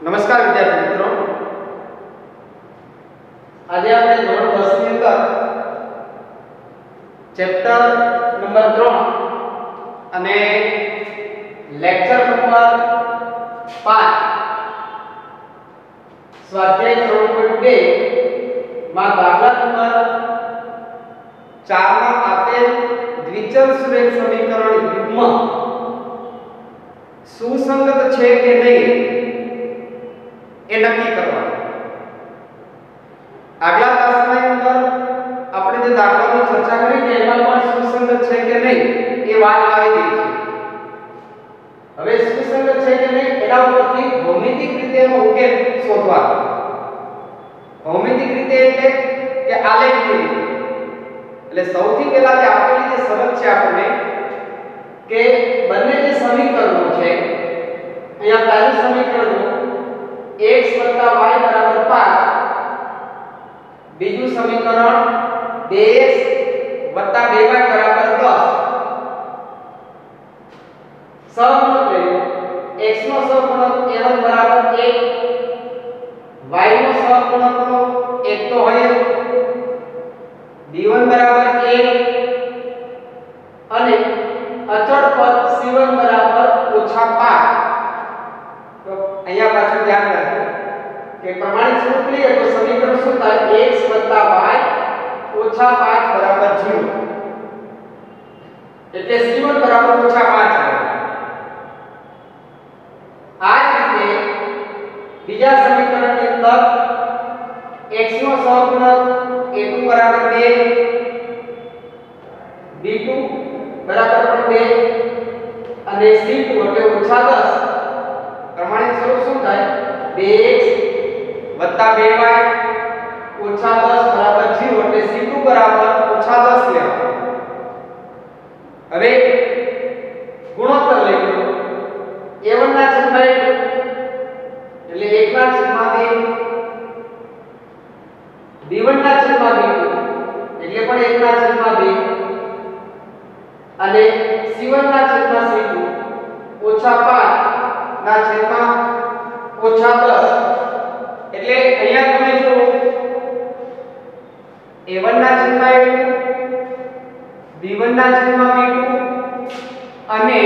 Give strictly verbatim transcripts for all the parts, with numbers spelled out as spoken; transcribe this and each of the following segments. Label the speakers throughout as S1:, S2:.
S1: નમસ્કાર વિદ્યાર્થી મિત્રો, આજે આપણે ધોરણ દસ ની અંદર ચેપ્ટર નંબર ત્રણ અને લેક્ચર નંબર પાંચ સ્વાધ્યાય ત્રણ પોઈન્ટ બે માં દાખલા નંબર ચાર માં આપેલ દ્વિચલ સુરેખ સમીકરણ યુગ્મ સુસંગત છે કે નહીં એ નક્કી કરવાનું. આગલા ક્લાસની અંદર આપણે જે દાખલાની ચર્ચા કરી કે એમાં પણ સુસંગત છે કે નહીં એ વાત આવી ગઈ છે. હવે સુસંગત છે કે નહીં એના ઉપરથી ભૌમિતિક રીતે એનો ઉકેલ શોધવાનો. ભૌમિતિક રીતે એટલે કે આલેખની રીતે. એટલે સૌથી પહેલા જે આપેલી જે શરત છે આપણને કે બંને જે સમીકરણો છે, અહીંયા પહેલું સમીકરણ x y બરાબર પાંચ, બીજું સમીકરણ બે એક્સ વત્તા બે વાય બરાબર દસ. સહગુણક લઈએ. x નો સહગુણક a one બરાબર એક, y નો સહગુણક એક તો હોય, b one બરાબર એક અને અચળ પદ c one બરાબર ઓછા પાંચ. તો અહીંયા પાછું ધ્યાન રાખો કે પ્રમાણિત સ્વરૂપ લઈએ તો સમીકરણ શું થાય? x y ઓછા પાંચ બરાબર શૂન્ય. એટલે c one બરાબર ઓછા પાંચ. આ જ રીતે બીજા સમીકરણની અંદર x નો સહગુણક a two બરાબર બે, b two બરાબર પણ બે અને c two એટલે ઓછા દસ. પ્રમાણિત સ્વરૂપ શું થાય? બે એક્સ વત્તા બે વાય ઓછા દસ બરાબર શૂન્ય. એટલે c two બરાબર ઓછા દસ લેવા. હવે ગુણોત્તર લઈ લો. a one ના છેદમાં એક એટલે એક ના છેદમાં બે, b one ના છેદમાં b two એટલે પણ એક ના છેદમાં બે અને c one ના છેદમાં c two ઓછા પાંચ ના છેદમાં ઓછા દસ. એટલે અહીંયા તમે જો a one ના છેદમાં a two, b one ના છેદમાં b two અને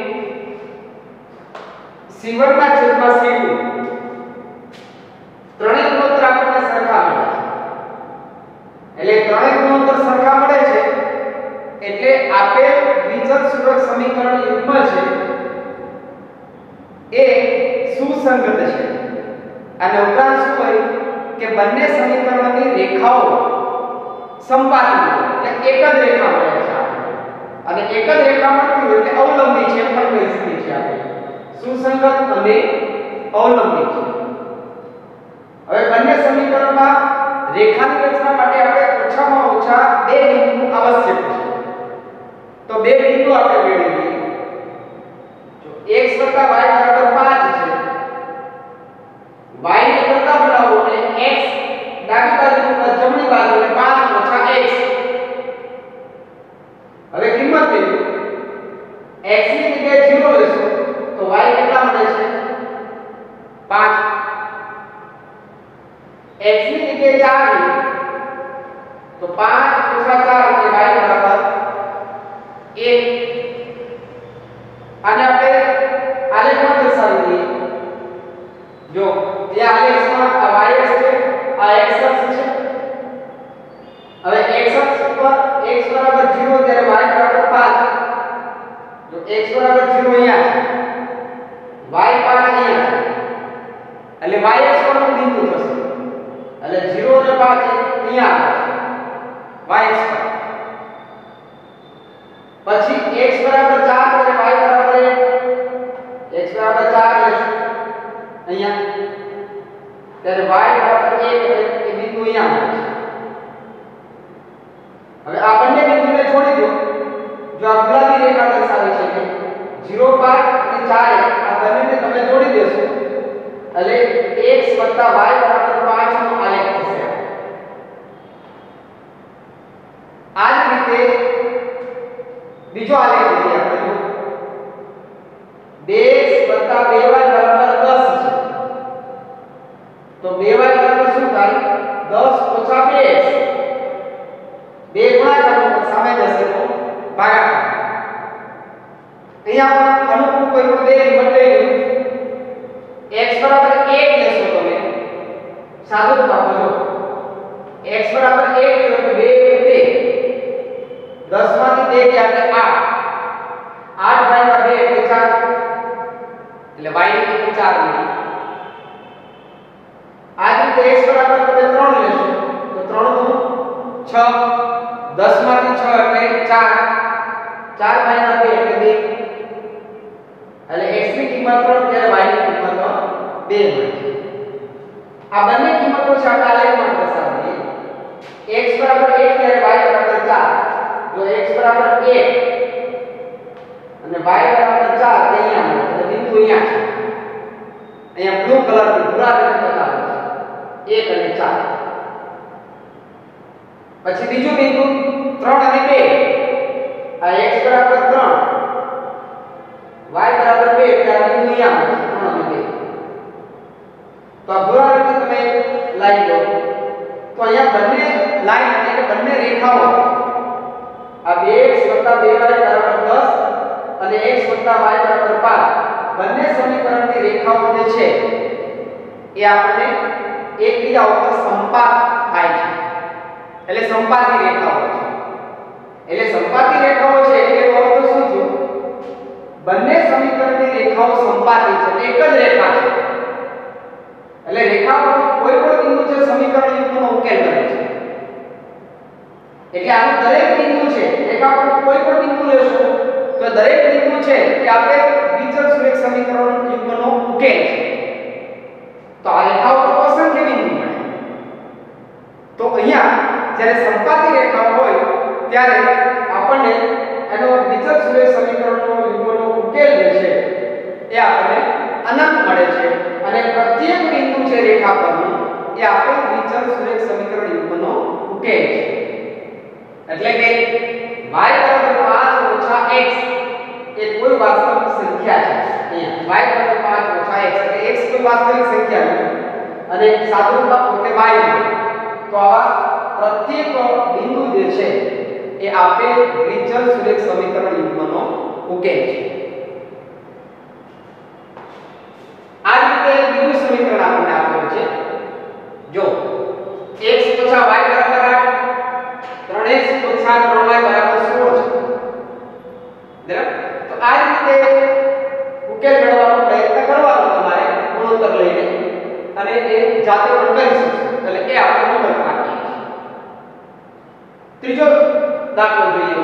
S1: c one ના છેદમાં c two ત્રણેય ગુણોત્તર આપણને સરખા મળે છે. એટલે ત્રણેય ગુણોત્તર સરખા મળે છે એટલે આપેલ દ્વિચલ સુરેખ સમીકરણ યુગ્મ છે એ સુસંગત છે. અને ઉપરાંત શું હોય કે બંને સમીકરણોની રેખાઓ સંપાતી હોય એટલે એક જ રેખા મળે છે. અને એક જ રેખા મળતી હોય એટલે અવલંબી છે પણ કહી શકીએ છીએ આપણે. સુસંગત અને અવલંબી છે. હવે બંને સમીકરણમાં રેખાની રચના માટે આપણે ઓછામાં ઓછા બે બિંદુ આવશ્યક છે. તો બે બિંદુ આપણે મેળવીએ. જો x y બરાબર પાંચ છે, y ને કરતા બનાવો અને x ડાબી બાજુ ઉપર જમણી બાજુ એટલે પાંચ ઓછા x. હવે કિંમત લઈએ. x ની જગ્યાએ શૂન્ય લેશું તો y કેટલા મળે છે? પાંચ. x ની જગ્યાએ ચાર લઈએ તો પાંચ ઓછા ચાર એટલે y બરાબર એક. આને આપણે આલેખમાં દર્શાવી દઈએ. જો જે આલેખમાં આ y અક્ષ છે, આ x અક્ષ છે. હવે x અક્ષ ઉપર x બરાબર શૂન્ય ત્યારે y બરાબર પાંચ. જો x બરાબર શૂન્ય અહીંયા છે, y પાંચ અહીંયા છે. એટલે y અક્ષ પરનું બિંદુ થશે. એટલે શૂન્ય અને પાંચ અહીંયા આવશે y અક્ષ પર. પછી x બરાબર ચાર એટલે y બરાબર એક. x બરાબર ચાર લેશું અહીંયા ત્યારે y બરાબર એક એટલે એ બિંદુ અહીંયા આવે છે. હવે આ બંને બિંદુને છોડી દો. જો આ ગુલાબી રેખા દર્શાવી છે કે શૂન્ય પાંચ અને ચાર આ બંનેને તમે જોડી દેશો એટલે x y બરાબર પાંચ નો આલેખ થશે. આ જ રીતે બીજો આલેખ લઈએ આપણે. બે x બે y બરાબર દસ છે. દસ ઓછા બે x બે ગુણાકાર સામે જશે તો ભાગાકાર અહીંયા પણ અનુકૂળ કોઈ પણ બે કિંમત લઈ લો x બરાબર એક લેશો તમે સાદું આપો છો x બરાબર એક લો તો બે બે દસ માંથી બે ગયા એટલે આઠ આઠ ભાગ્યા બે એટલે ચાર એટલે y ની કિંમત ચાર મળી આ રીતે x બરાબર તમે ત્રણ લેશો તો ત્રણ દુ છ દસ માંથી છ એટલે ચાર ચાર ભાગ્યા બે એટલે બે એટલે x ની કિંમત ત્રણ ત્યારે y ની કિંમત બે મળે આ બંને કિંમતો છે આપણે આલેખમાં દર્શાવીએ x બરાબર એક ત્યારે y બરાબર ચાર જો x બરાબર એક અને y બરાબર ચાર તે અહીંયા મળે એટલે બિંદુ અહીંયા છે અહીંયા બ્લુ કલર થી ભૂરા રંગથી બતાવે છે એક અને ચાર પછી બીજું બિંદુ ત્રણ અને બે આ x બરાબર ત્રણ y બરાબર બે એટલે આ બિંદુ અહીંયા મળે ત્રણ અને બે તો આ ભૂરા રંગથી તમે લાઈન લો તો અહીંયા બંને લાઈન એટલે કે બંને રેખાઓ આ બે x બે y બરાબર દસ અને x y બરાબર પાંચ બંને સમીકરણની રેખાઓ જે છે એ આપણે એકબીજા ઉપર સંપાત થાય છે એટલે સંપાતી રેખાઓ છે એટલે સંપાતી રેખાઓ છે એટલે એનો અર્થ શું થયો બંને સમીકરણની રેખાઓ સંપાતી છે એક જ રેખા છે એટલે રેખા પર કોઈ પણ બિંદુ છે સમીકરણ યુગ્મનો ઉકેલ કરે છે એટલે આનું દરેક બિંદુ છે રેખા પર કોઈ પણ બિંદુ લેશો તો દરેક બિંદુ છે કે આપણે વિચર સુરેખ સમીકરણ યુગ્મનો ઉકેલ છે તો આ રેખાઓ પર અસંખ્ય બિંદુ મળે તો અહીંયા જ્યારે સંપાતી રેખા હોય ત્યારે આપણને એનો વિચર સુરેખ સમીકરણનો યુગ્મનો ઉકેલ જે છે એ આપણને અનંત મળે છે અને પ્રત્યેક બિંદુ છે રેખા પરનું એ આપેલ વિચર સુરેખ સમીકરણ યુગ્મનો ઉકેલ છે એટલે કે y બરાબર પાંચ ઓછા x એ કોઈ વાસ્તવિક સંખ્યા છે અહીંયા y બરાબર પાંચ ઓછા x એટલે x કોઈ વાસ્તવિક સંખ્યા નથી અને સાદુરૂપમાં પોતે y છે તો આવા પ્રત્યેક બિંદુ જે છે એ આપેલ વિચર સુરેખ સમીકરણ યુગ્મનો ઉકેલ છે આ રીતે બીજું સમીકરણ આપણને આપેલું છે જો x ઓછા y બરાબર આઠ ત્રણ x ઓછા ત્રણ y બરાબર સોળ છે બરાબર તો આ રીતે ઉકેલ મેળવવાનો પ્રયત્ન કરવાનો તમારે ગુણોત્તર લઈને અને એ જાતે પણ કરી શકશો એટલે એ આપણે નંબર આપીએ ત્રીજો દાખલો જોઈએ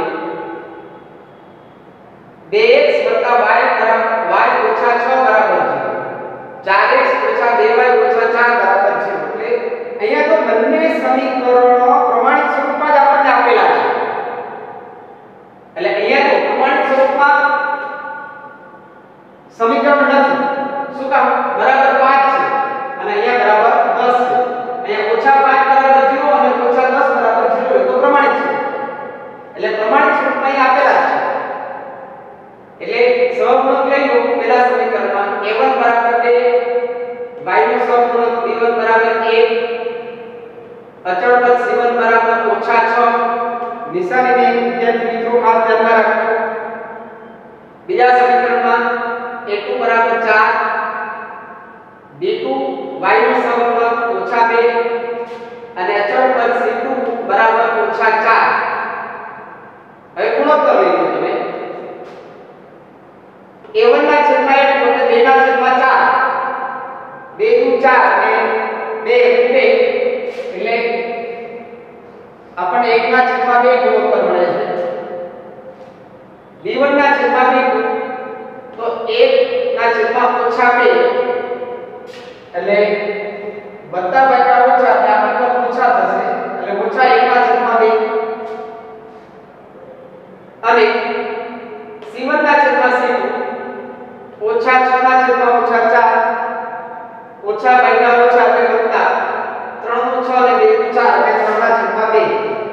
S1: બે x y બરાબર y ઓછા છ બરાબર zero ચાર x ઓછા બે y ઓછા ચાર બરાબર zero એટલે અહીંયા તો બંને સમીકરણો પ્રમાણિત સ્વરૂપમાં જ આપણને આપેલા છે એટલે અહીંયા તો પ્રમાણિત સ્વરૂપમાં સમીકરણ નથી શું કામ બરાબર પાંચ છે અને અહીંયા બરાબર દસ છે અહીંયા ઓછા પાંચ બરાબર zero અને ઓછા દસ બરાબર zero એ તો પ્રમાણિત છે એટલે પ્રમાણિત સ્વરૂપમાં અહીં આપેલા છે એટલે સહગુણક લઈ લો પહેલા સમીકરણમાં a one બરાબર બે y નો સહગુણક b one બરાબર એક અચળ પદ c one બરાબર ઓછા છ નિશાનીને વિદ્યાર્થી મિત્રો ખાસ ધ્યાનમાં રાખજો બીજા સમીકરણમાં a two બરાબર ચાર b two y નો સહગુણક ઓછા બે અને અચળ પદ c two બરાબર ઓછા ચાર હવે ગુણોત્તર લઈ લો તમે a one ના છેદમાં એક એટલે બે ના છેદમાં ચાર બે દુ ચાર અને બે બે એટલે આપણને એક ના છેદમાં બે ગુણોત્તર મળે છે b one ના છેદમાં b two તો એક ના છેદમાં ઓછા બે એટલે બધા ભાગ્યા ઓછા એટલે આ નંબર ઓછા થશે એટલે ઓછા એક ના છેદમાં બે અને c one ના છેદમાં c two ઓછા છ ના છેદમાં ઓછા ચાર ઓછા ભાગ્યા ઓછા એટલે વત્તા ત્રણ નું છ અને બે નું ચાર એટલે ત્રણ ના છેદમાં બે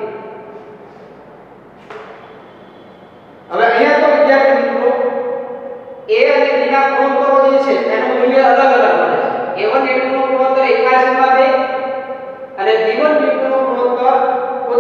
S1: હવે અહીંયા તો વિદ્યાર્થી મિત્રો a અને b ના ગુણોત્તરો જે છે એનું મૂલ્ય અલગ અલગ મળે છે a one a two નો ગુણોત્તર એક ના છેદમાં બે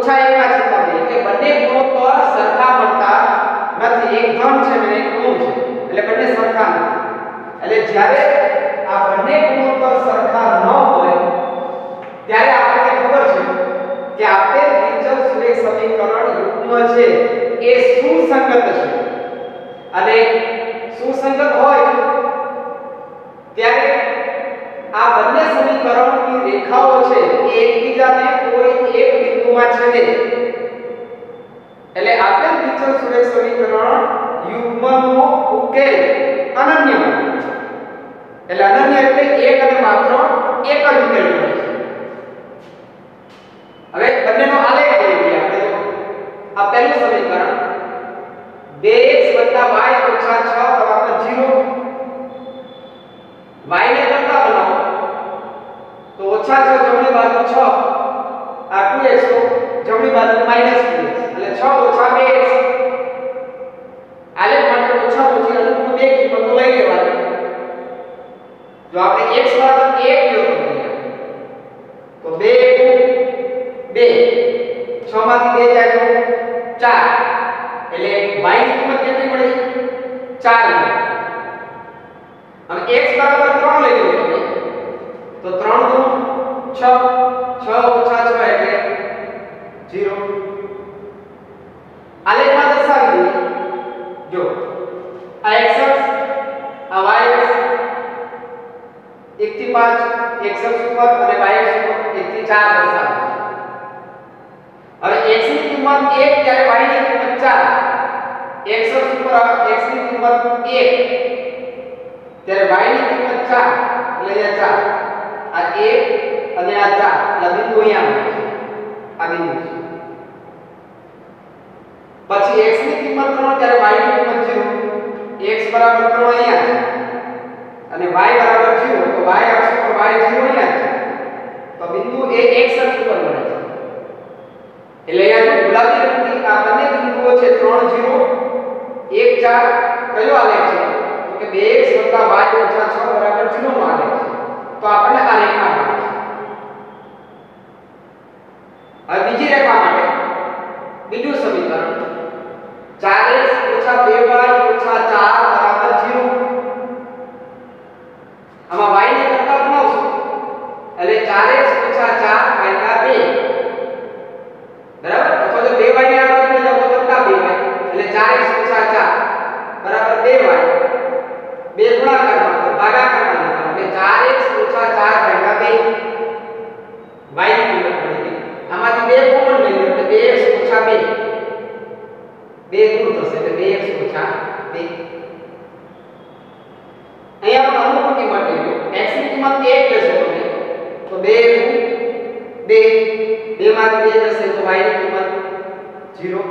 S1: ઓછા એક ના છેદમાં બે એટલે બંને ગુણોત્તર સરખા મળતા નથી. એક ધન છે અને એક ઋણ છે એટલે બંને સરખા નથી. એટલે જ્યારે આ બંને ગુણોત્તર સરખા ન હોય ત્યારે આપણને ખબર છે કે આપેલ વિચલ સુરેખ સમીકરણ યુગ્મ છે એ સુસંગત છે. અને સુસંગત હોય ત્યારે આ બંને સમીકરણની રેખાઓ છે એ એકબીજાને કોઈ એક બિંદુમાં છેદે. એટલે આપેલ વિચલ સુરેખ સમીકરણ યુગ્મનો ઉકેલ અનન્ય બને. એટલે અનન્ય એટલે એક અને માત્ર એક જ ઉકેલ મળે છે. હવે બંનેનો આલેખ લઈએ આપણે. જો આ પહેલું સમીકરણ બે એક્સ y ઓછા છ બરાબર ઝીરો. y ને કરતા બનાવો તો ઓછા છ જમણી બાજુ છ, આ ટુ એક્સ તો જમણી બાજુ માઈનસ ટુ એક્સ એટલે છ ઓછા બે એક્સ. આલેખ માટે ઓછા ઓછી અનુરૂપ બે કિંમતો લઈ લેવાની. જો આપણે x બરાબર એક લ્યો તો બે બે છ માંથી બે જાય તો ચાર એટલે y ની કિંમત કેટલી મળી? ચાર મળી. હવે x બરાબર ત્રણ લઈ લો તમે તો ત્રણ દુ છ, છ ઓછા છ એટલે ઝીરો. આલેખમાં દર્શાવી દઈએ. જો આ x આ y એક થી પાંચ x ઉપર અને y ઉપર એક થી ચાર દર્શાવે છે. હવે x ની કિંમત એક ત્યારે y ની કિંમત ચાર. x ઉપર x ની કિંમત એક ત્યારે y ની કિંમત ચાર એટલે આ ચાર. આ એક અને આ ચાર એટલે બિંદુ અહીંયા છે. આ બિંદુ છે. પછી x ની કિંમત ત્રણ ત્યારે y ની કિંમત ઝીરો. x બરાબર ત્રણ અહીંયા છે અને y બરાબર ઝીરો તો y અક્ષ પર y ઝીરો અહીંયા છે. તો બિંદુ એ x અક્ષ ઉપર મળે છે. એટલે અહીંયા જો ગુલાબી રંગથી આ બંને બિંદુઓ છે ત્રણ ઝીરો એક ચાર કયો આલેખ છે તો કે બે એક્સ y ઓછા છ બરાબર ઝીરો નો આલેખ છે. તો આપણને આ રેખા મળે છે. હવે બીજી રેખા માટે બીજું સમીકરણ ચાર એક્સ ઓછા બે વાય ઓછા ચાર બરાબર ઝીરો. આમાં y ને કરતા બનાવશું એટલે ચાર એક્સ ઓછા ચાર ભાગ્યા બે બરાબર. અથવા જો બે વાય ને આ બાજુ લઈ જાવ તો કરતા બે વાય એટલે ચાર એક્સ ઓછા ચાર બરાબર બે વાય. બે ગુણાકારમાં તો ભાગાકારમાં એટલે ચાર એક્સ ઓછા ચાર ભાગ્યા બે y ની કિંમત મળી. આમાંથી બે કોમન લઈ લો એટલે બે એક્સ ઓછા બે બે દૂર થશે એટલે બે એક્સ ઓછા બે. અહીંયા પણ અનુરૂપ કિંમત લઈ લો. x ની કિંમત એક લેશો તમે તો બે બે બે માંથી બે જશે તો y ની કિંમત ઝીરો.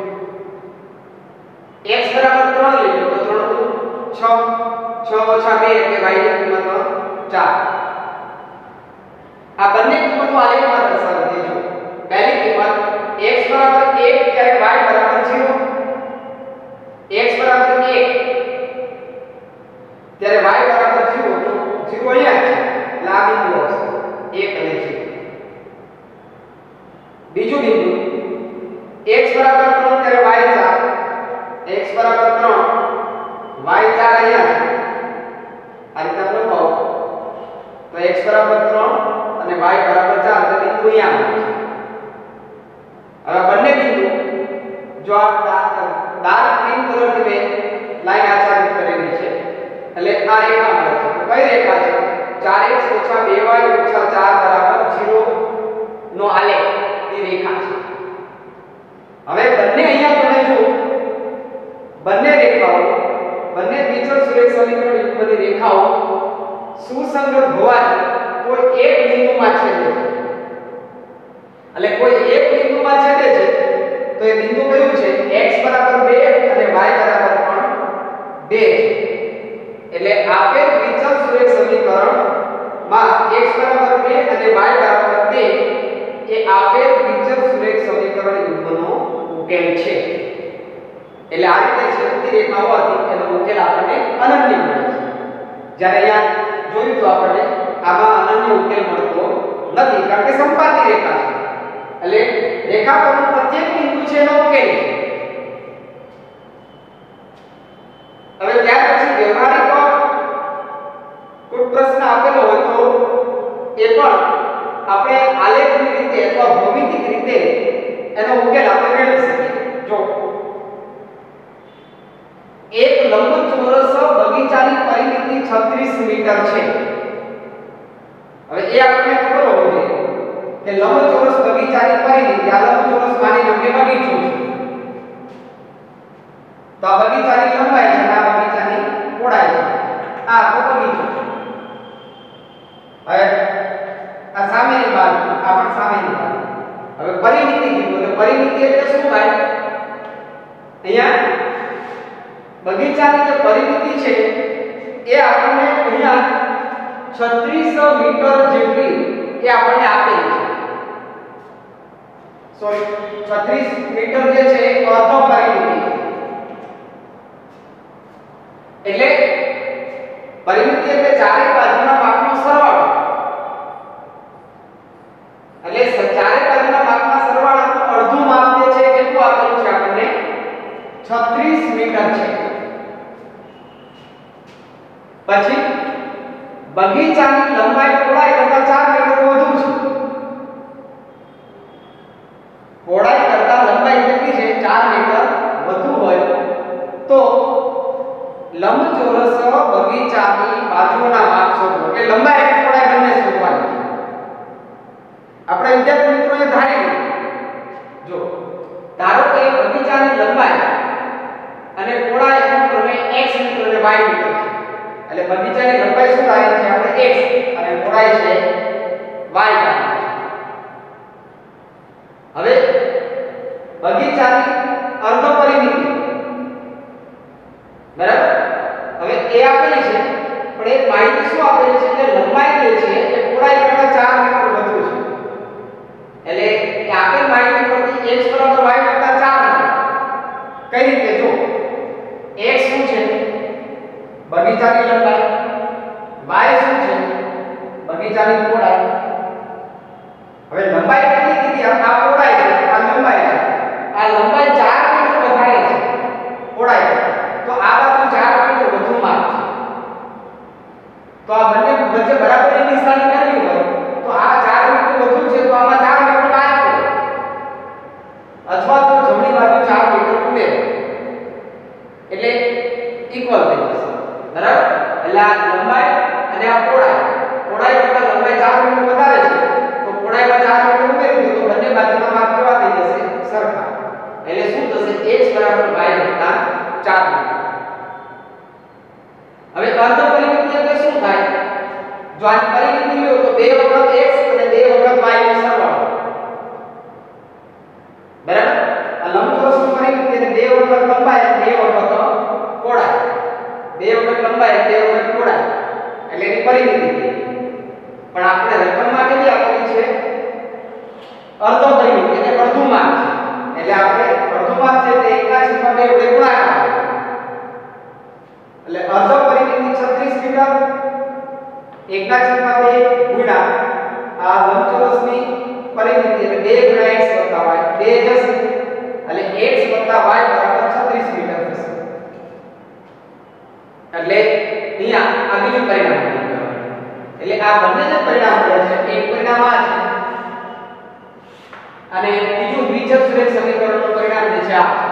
S1: x બરાબર ત્રણ લઈ લો તો ત્રણ દુ છ, છ ઓછા બે એટલે y ની કિંમત ચાર. આ બંને કિંમતો આલેખમાં દર્શાવી દેજો. પહેલી કિંમત x બરાબર એક ત્યારે y બરાબર ઝીરો. x બરાબર એક ત્યારે y બરાબર ઝીરો તો ઝીરો અહીંયા છે એટલે આ બિંદુ આવશે એક અને ઝીરો. બીજું બિંદુ x બરાબર ત્રણ ત્યારે y ચાર. x બરાબર ત્રણ y ચાર અહીંયા છે. આ રીતે આપણે લખાવો તો x બરાબર ત્રણ અને y બરાબર ચાર તો બિંદુ અહીંયા આવે છે. હવે બંને બિંદુ જો આ ડાર્ક ગ્રીન કલરથી મેં લાઈન આચ્છાદિત કરેલી છે એટલે આ રેખા મળે છે. કઈ રેખા છે? ચાર એક્સ ઓછા બે વાય ઓછા ચાર બરાબર ઝીરો નો આલેખ ની રેખા છે. હવે બંને અહીંયા તમે જો બંને રેખાઓ બંને વિચલ સુરેખ સમીકરણ યુગ્મની રેખાઓ સુસંગત હોવાથી કોઈ એક બિંદુમાં છેદે છે. એટલે કોઈ એક બિંદુમાં છેદે છે તો એ બિંદુ કયું છે? x બરાબર બે અને y બરાબર પણ બે છે. એટલે આપેલ વિચલ સુરેખ સમીકરણ માં x બરાબર બે અને y બરાબર બે એ આપેલ વિચલ સુરેખ સમીકરણ યુગ્મનો ઉકેલ છે. એટલે આ રીતે છેદતી રેખા હોવાથી એનો ઉકેલ આપણને અનન્ય મળે છે. જ્યારે અહીંયા જોયું તો આપણને આમાં અનન્ય ઉકેલ મળતો નથી કારણ કે સંપાતી રેખા છે. એટલે રેખા પરનું છે એનો ઉકેલ. હવે ત્યાર પછી વ્યવહારિક કોઈ પ્રશ્ન આપેલો હોય તો એ પણ આપણે આલેખની રીતે અથવા ભૌમિતિક રીતે એનો ઉકેલ આપણે મેળવી શકીએ. જો એક લંબચોરસ બગીચાની પરિમિતિ છત્રીસ મીટર છે. હવે એ આપણને ખબર હોવી જોઈએ કે લંબચોરસ બગીચાની પરિમિતિ, આ લંબચોરસ માની લો કે બગીચો છે, તો આ બગીચાની લંબાઈ છે, આ બગીચાની પહોળાઈ છે, આ આખો બગીચો છે. હવે આ સામેની બાજુ, આ પણ સામેની બાજુ. હવે પરિમિતિ કીધું એટલે પરિમિતિ એટલે શું થાય? અહીંયા બગીચાની જે પરિમિતિ છે એ આપણને અહીંયા છત્રીસ મીટર જેટલી એ આપણને આપેલી છે. સોરી, છત્રીસ મીટર જે છે એ અર્ધ પરિમિતિ છે. એટલે પરિમિતિ એટલે ચારે બાજુના માપનો સરવાળો. એટલે ચારે બાજુના માપના સરવાળાનું અડધું માપ જે છે કેટલું આપેલું છે આપણને? છત્રીસ મીટર છે. પછી બગીચાની લંબાઈ પહોળાઈ કરતા ચાર મીટર વધુ છે. પહોળાઈ કરતા લંબાઈ કેટલી છે? ચાર મીટર વધુ હોય તો લંબચોરસ બગીચાની બાજુઓના માપ શોધો. કે લંબાઈ અને પહોળાઈ બંને શોધવાની છે. આપણે વિદ્યાર્થી મિત્રોએ ધારી લીધું. જો ધારો કે બગીચાની લંબાઈ અને પહોળાઈ અનુક્રમે x મીટર અને y મીટર છે. એટલે બગીચાની લંબાઈ શું થાય છે? આપણે x અને પહોળાઈ છે y ધારી છે. હવે બગીચાની અર્ધ પરિમિતિ બરાબર. હવે એ આપેલી છે પણ એક માહિતી શું આપેલી છે કે લંબાઈ જે છે એ પહોળાઈ કરતા ચાર મીટર વધુ છે. એટલે એ આપેલ માહિતી પરથી x બરાબર y કરતા ચાર મીટર. કઈ રીતે? જો x શું છે? બગીચાની લંબાઈ, y શું છે? બગીચાની પહોળાઈ. હવે લંબાઈ કેટલી કીધી? આ પહોળાઈ છે, આ લંબાઈ છે. આ લંબાઈ ચાર મીટર વધારે છે પહોળાઈ. તો આ બાજુ ચાર મીટર વધુ માપ છે. તો આ બંને વચ્ચે બરાબરની નિશાની કરવી હોય તો આ ચાર મીટર વધુ છે તો આમાં ચાર મીટર બાદ કરો, અથવા તો જમણી બાજુ ચાર મીટર ઉમેરો એટલે ઇક્વલ થઈ જશે. બરાબર. એટલે આ લંબાઈ અને આ પહોળાઈ, પહોળાઈ કરતા લંબાઈ ચાર મીટર વધારે છે તો પહોળાઈમાં ચાર મીટર ઉમેરી દો તો બંને બાજુના માપ કેવા થઈ જશે? સરખા. એટલે શું થશે? x બરાબર y વત્તા ચાર મીટર. હવે અર્ધ પરિમિતિ એટલે શું થાય? જો આ પરિમિતિ લો તો બે વખત x અને બે વખત y નો સરવાળો. બરાબર. આ લંબચોરસની પરિમિતિ એટલે બે વખત લંબાઈ અને બે વખત પહોળાઈ. બે વખત લંબાઈ અને બે વખત પહોળાઈ એટલે એની પરિમિતિ થઈ. પણ આપણે રકમમાં કેટલી આપેલી છે? અર્ધ પરિમિતિ એટલે અડધું માપ છે. એટલે આપણે અડધું માપ છે તે એક ના છેદમાં બે વડે ગુણાકાર કરો. એટલે અર્ધ પરિમિતિ છત્રીસ મીટર, એક ના છેદમાં બે ગુણ્યા આ લંબચોરસની પરિમિતિ એટલે બે ગુણ્યા x વત્તા y, બે જશે એટલે x વત્તા y બરાબર છત્રીસ મીટર થશે. એટલે અહીંયા આ બીજું પરિણામ મળ્યું. એટલે આ બંને જે પરિણામ મળ્યા છે એક પરિણામ આ છે અને બીજું દ્વિચલ સુરેખ સમીકરણનું પરિણામ જે છે આ.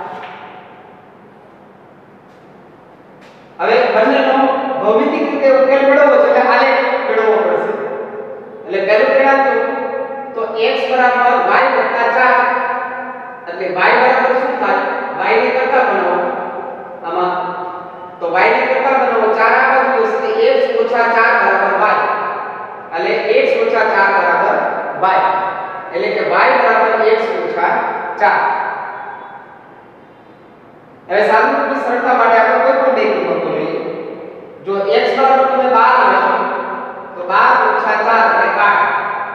S1: હવે બંનેનો ભૌમિતિક રીતે ઉકેલ મેળવવો છે એટલે આલેખ મેળવવો પડશે. એટલે પહેલું પરિણામ તો x બરાબર y વત્તા ચાર એટલે y બરાબર શું થાય? y ને કરતા બનાવો આમાં તો y ને કરતા બનાવો ચાર આ બાજુ હશે x ઓછા ચાર બરાબર y. એટલે x ઓછા ચાર બરાબર y. એટલે કે y બરાબર x ઓછા ચાર. હવે સાદુરૂપની સરળતા માટે આપણે કોઈ પણ બે કિંમતો લઈએ. જો x બરાબર તમે બાર લેશો તો બાર ઓછા ચાર એટલે આઠ.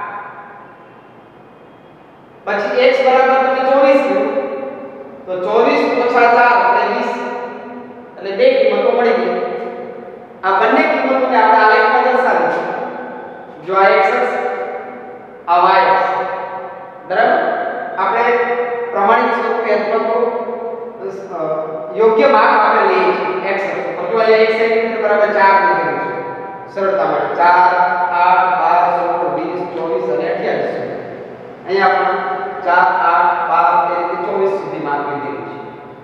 S1: પછી x બરાબર તમે ચોવીસ લો તો ચોવીસ ઓછા ચાર એટલે વીસ. એટલે બે કિંમતો મળી ગઈ. આ બંને કિંમતોને આપણે આલેખમાં દર્શાવીશું. જો આ x અક્ષ આ y અક્ષ બરાબર. આપણે પ્રમાણિત સ્વરૂપે અથવા તો યોગ્ય માપ આપણે લઈએ છીએ x અક્ષ પર. તો અહીંયા એક સેન્ટીમીટર બરાબર ચાર લીધેલું છે સરળતા માટે. ચાર, આઠ, બાર, સોળ, વીસ, ચોવીસ અને અઠ્યાવીસ. અહીંયા આપણે ચાર, આઠ, બાર એ રીતે ચોવીસ સુધી માપ લીધેલું છે.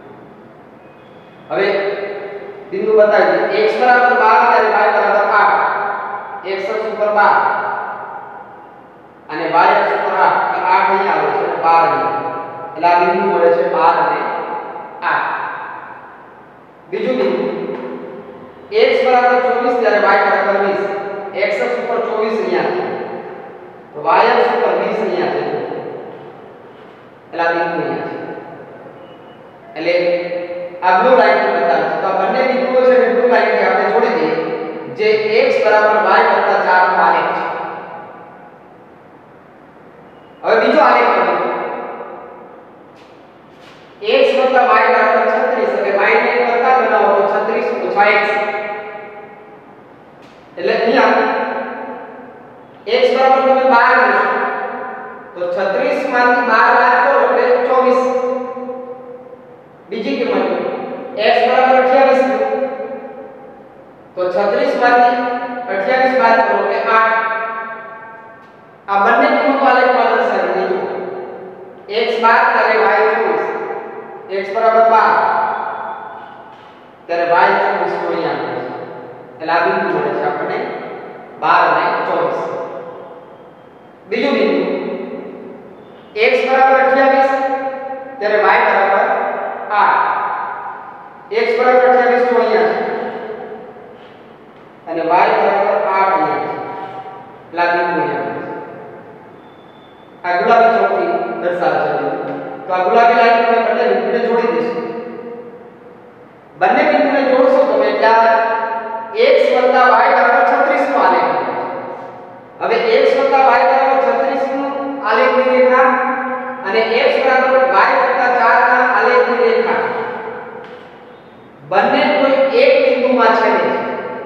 S1: હવે બિંદુ બતાવી દઈએ. x બરાબર બાર ત્યારે y બરાબર આઠ. x અક્ષ ઉપર બાર અને y અક્ષ ઉપર આઠ. કે આઠ અહીંયા આવે છે અને બાર અહીંયા. એટલે આ બિંદુ મળે છે બાર અને આઠ. બીજું બિંદુ x બરાબર ચોવીસ ત્યારે y બરાબર વીસ. x અક્ષ ઉપર ચોવીસ અહીંયા છે તો y અક્ષ ઉપર વીસ અહીંયા છે. એટલે આ બિંદુ અહીંયા છે. એટલે આ બ્લુ લાઈન થી બતાવે છે. તો આ બંને બિંદુઓ છે ને બ્લુ લાઈન થી આપણે જોડી દઈએ જે x બરાબર y વત્તા ચાર નો આલેખ છે. હવે બીજો આલેખ કરો. x વત્તા y બરાબર છત્રીસ. એટલે y ને કરતા બનાવો તો છત્રીસ ઓછા x. એટલે અહીંયા x બરાબર તમે બાર લેશો તો છત્રીસ માંથી બાર બાદ કરો એટલે ચોવીસ. બીજી કિંમત x બરાબર અઠ્યાવીસ તો છત્રીસ માંથી અઠ્યાવીસ બાદ કરો એટલે આઠ. આ બંને કિંમતો આલેખમાં દર્શાવી દીધું. x બાર ત્યારે y ચોવીસ. x બરાબર બાર ત્યારે y ચોવીસ નો અહીંયા આવે છે. એટલે આ બિંદુ મળે છે આપણને બાર અને ચોવીસ. બીજું બિંદુ x બરાબર અઠ્યાવીસ ત્યારે y બરાબર આઠ. x બરાબર અઠ્યાવીસ નો અહીંયા છે અને y બરાબર આઠ અહીંયા છે. એટલે આ બિંદુ અહીંયા આવે છે. આ ગુલાબી ચોકડી દર્શાવે છે. તો આ ગુલાબી લાઈન તમે બંને બિંદુને જોડી દેશો. બંને બિંદુને જોડશો તમે એટલે x વત્તા y બરાબર છત્રીસ નો આલેખ મળે. હવે x વત્તા y બરાબર છત્રીસ નું આલેખની રેખા અને x બરાબર y વત્તા ચાર ના આલેખની રેખા બંને કોઈ એક બિંદુમાં છેદે છે.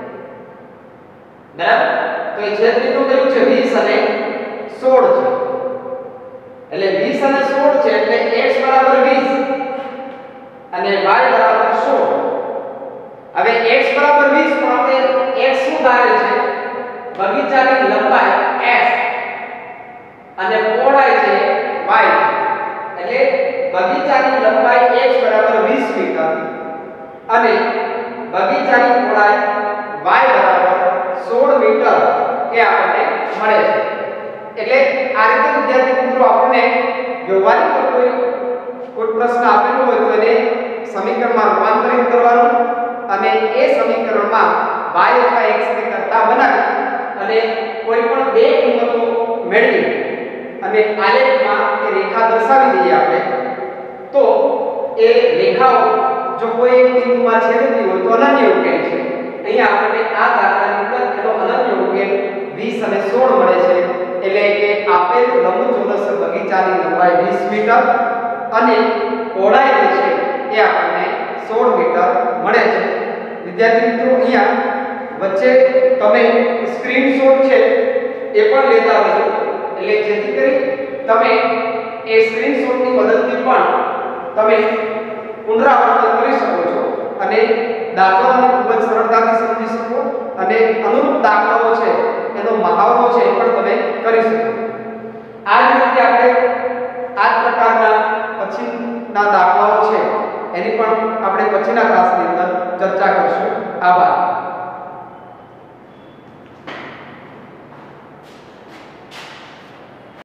S1: બરાબર? તો એ છેદ બિંદુ કયું છે? વીસ અને સોળ છે. એટલે વીસ અને સોળ છે એટલે x બરાબર વીસ અને y બરાબર સોળ. હવે x બરાબર વીસ પણ આપણે x શું ધારે છે? બગીચાની લંબાઈ s અને પહોળાઈ છે y. એટલે બગીચાની લંબાઈ x બરાબર વીસ મીટર અને બગીચાની પહોળાઈ y બરાબર સોળ મીટર એ આપણને મળે છે. એટલે આ રીતે વિદ્યાર્થી મિત્રો આપણને વ્યવહારિક કોઈ કોઈ પ્રશ્ન આપેલો હોય તો એને સમીકરણમાં રૂપાંતરિત કરવાનું અને એ સમીકરણમાં y અથવા x ને કરતા બનાવી અને કોઈ પણ બે કિંમતો મેળવી અને આલેખમાં એ રેખા દર્શાવી દઈએ આપણે તો એ રેખાઓ જો કોઈ એક બિંદુમાં છેદતી હોય તો અનન્ય ઉકેલ છે. અહીંયા આપણને આ દાખલાની અંદર એનો અનન્ય ઉકેલ વીસ અને સોળ મળે છે. એટલે કે આપેલ લંબચોરસ બગીચાની લંબાઈ વીસ મીટર અને પહોળાઈ છે એ આપણને સોળ મીટર મળે છે. વિદ્યાર્થી મિત્રો અહીંયા વચ્ચે તમે સ્ક્રીનશોટ છે એ પણ લેતા રહેજો. એટલે જેથી કરી તમે એ સ્ક્રીનશોટની મદદથી પણ તમે પુનરાવર્તન કરી શકો છો અને દાખલાઓને ખૂબ જ સરળતાથી સમજી શકો અને અનુરૂપ દાખલાઓ છે એનો મહાવરો છે એ પણ તમે કરી શકો. આ જ રીતે આપણે આ જ પ્રકારના પછીના દાખલાઓ છે એની પણ આપણે પછીના ક્લાસની અંદર ચર્ચા કરીશું. આભાર.